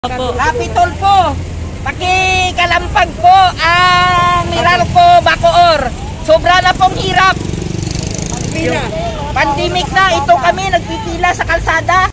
Lapitol po, pakikalampag po ang Meralco Bacoor. Sobra na pong hirap. Pandemic na, ito kami nagpipila sa kalsada.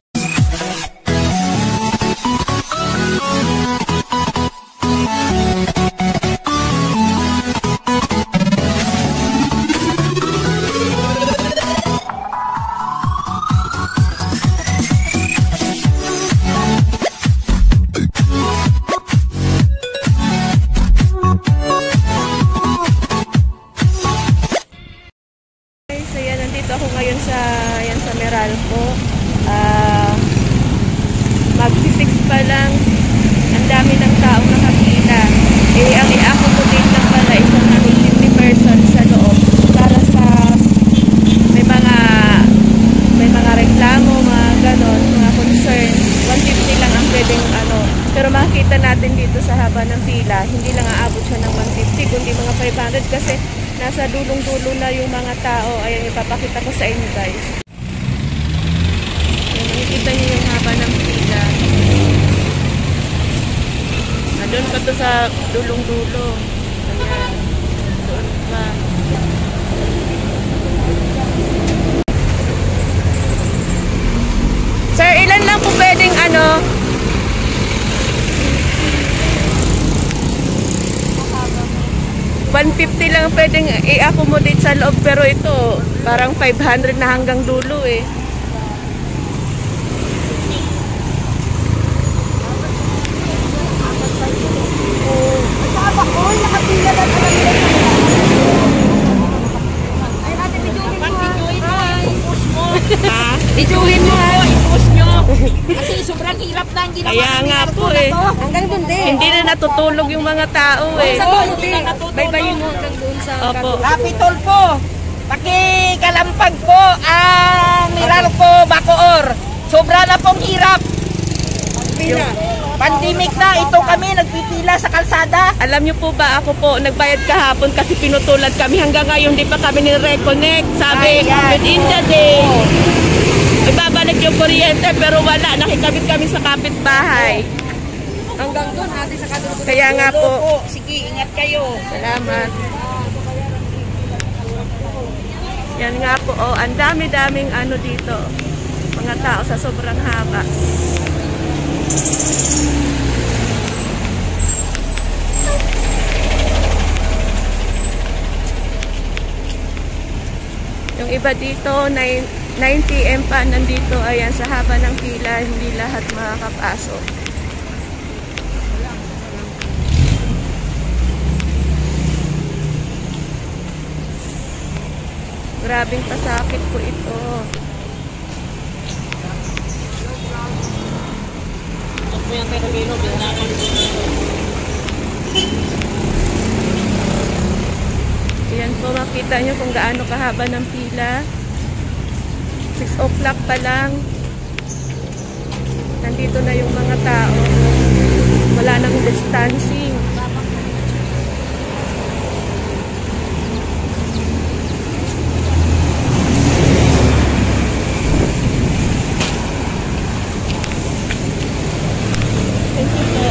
Ako ngayon sa Meralco. Magsi-6 pa lang, ang dami ng taong nakapila. Ang i-accommodate lang pala isang 150 persons sa loob para sa may mga reklamo, mga ganon, mga concern. 150 lang ang pwedeng pero makikita natin dito sa haba ng pila, hindi lang aabot siya ng 150 kundi mga 500 kasi nasa dulong-dulo na yung mga tao. Ayan, ipapakita ko sa inyo guys. Ayan, makikita nyo yung haba ng pila. Doon pa to sa dulong-dulo. Ayan. Doon pa. Sir, ilan lang po pwedeng 150 lang pwedeng i-accommodate sa loob, pero ito parang 500 na hanggang dulo eh. Ijuhin mo ha, i-push nyo. Kasi sobrang hirap na, hindi na kaya nga po eh. Hanggang doon din. Hindi na natutulog yung mga tao eh. Baybayin mo hanggang doon sa Opo. Lapitol po, pakikalampag po ang Meralco Bacoor. Sobra na pong hirap. Pandemic na, ito kami nagpipila sa kalsada. Alam niyo po ba, ako po nagbayad kahapon kasi pinutulan kami. Hanggang ngayon di pa kami ni-reconnect. Sabi, within the day ibabalik yung kuryente, pero wala, nakikabit kami sa kapitbahay. Hanggang doon, ate sa kadulog. Kaya nga po. Sige, ingat kayo. Salamat. Yan nga po, ang dami-daming dito. Mga tao sa sobrang haba. Yung iba dito, 9 PM pa nandito, ayan, sa haba ng pila, hindi lahat makakapasok. Grabing pasakit po ito. Ayan po, makita nyo kung gaano kahaba ng pila. 6 o'clock pa lang, nandito na yung mga tao. Wala nang distancing. Thank you po.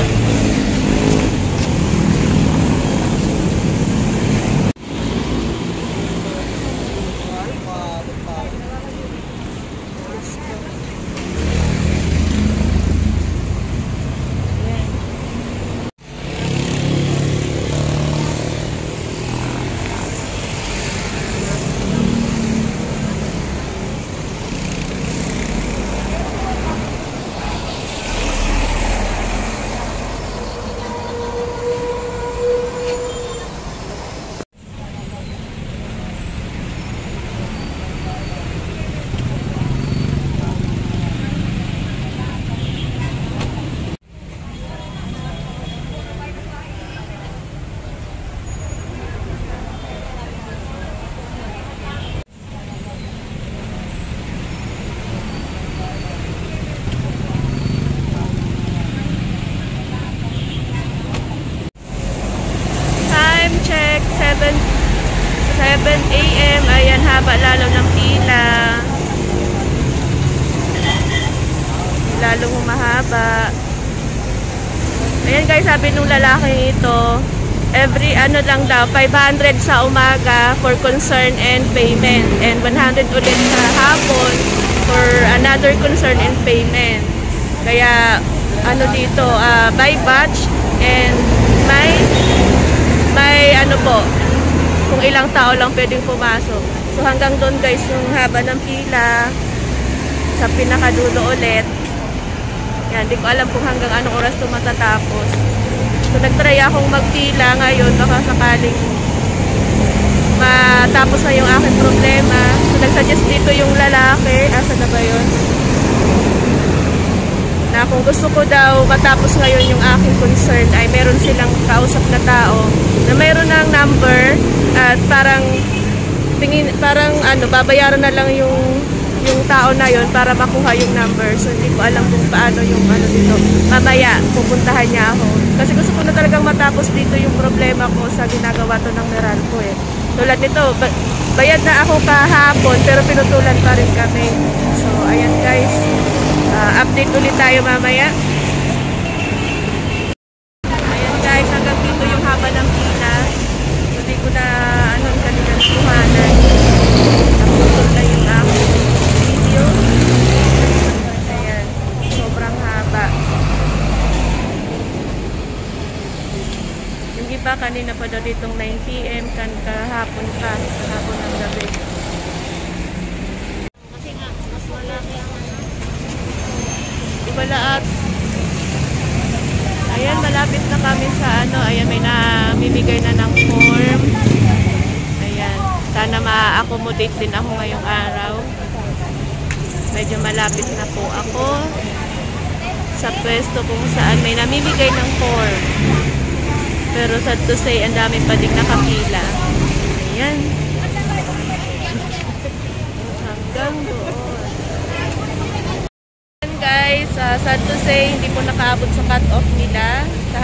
check, 7 AM. Ayan, haba lalo ng pila. Lalong humahaba. Ayan guys, sabi nung lalaki ito, every ano lang daw, 500 sa umaga for concern and payment. And 100 ulit sa hapon for another concern and payment. Kaya ano dito, by batch and may ano po, kung ilang tao lang pwedeng pumasok. So hanggang doon guys yung haba ng pila sa pinakadulo ulit. Yan, di ko alam kung hanggang anong oras ito matatapos. So nagtry akong magpila ngayon, baka sakaling matapos na yung aking problema. So nagsuggest dito yung lalaki, asa na ba yun? Na kung gusto ko daw matapos ngayon yung aking concern ay meron silang kausap na tao na meron ng number at parang babayaran na lang yung tao na yon para makuha yung number. So hindi ko alam kung paano yung ano dito. Mamaya pupuntahan niya ako. Kasi gusto ko na talagang matapos dito yung problema ko sa ginagawa to ng Meralco eh. Tulad nito, bayad na ako kahapon pero pinutulan pa rin kami. So ayan guys. Update ulit tayo mamaya. Ayan guys, hanggang dito yung haba ng pila. Hindi ko na ang kanilang kuhanan. Naputol na yung aking video. Ayan, sobrang haba. Yung iba kanina pa daw ditong 9 PM kahapon ng gabi. Kasi nga, mas malaki ang Wala at ayan, malapit na kami sa ano, ayan, may namimigay na ng form. Ayan, sana ma-accommodate din ako ngayong araw. Medyo malapit na po ako sa pwesto kung saan may namimigay ng form. Pero sad to say, ang dami pa din nakapila. Ayan. Hanggang doon. Guys, sad to say, hindi po nakaabot sa cut-off nila sa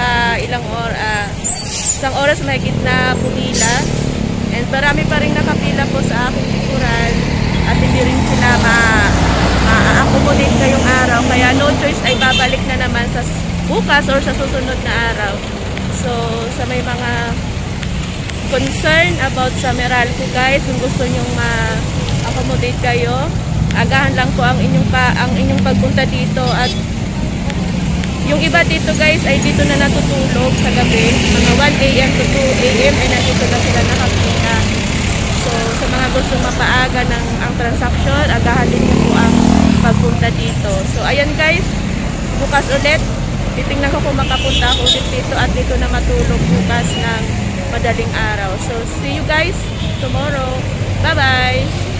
isang oras mahigit na pumila, and marami pa rin nakapila po sa aking likuran at hindi rin sila ma-accommodate ngayong araw, kaya no choice ay babalik na naman sa bukas or sa susunod na araw. So sa may mga concern about sa Meralco guys, kung gusto nyong ma-accommodate kayo, agahan lang po ang inyong pagpunta dito. At yung iba dito guys ay dito na natutulog sa gabi, mga 1 AM to 2 AM ay nandito na sila nakapila. So sa mga gusto mapaaga ng ang transaction, agahan din po ang pagpunta dito. So ayan guys, bukas ulit titingnan ko kung makapunta ako ulit dito at dito na matulog bukas ng madaling araw. So see you guys tomorrow. Bye bye.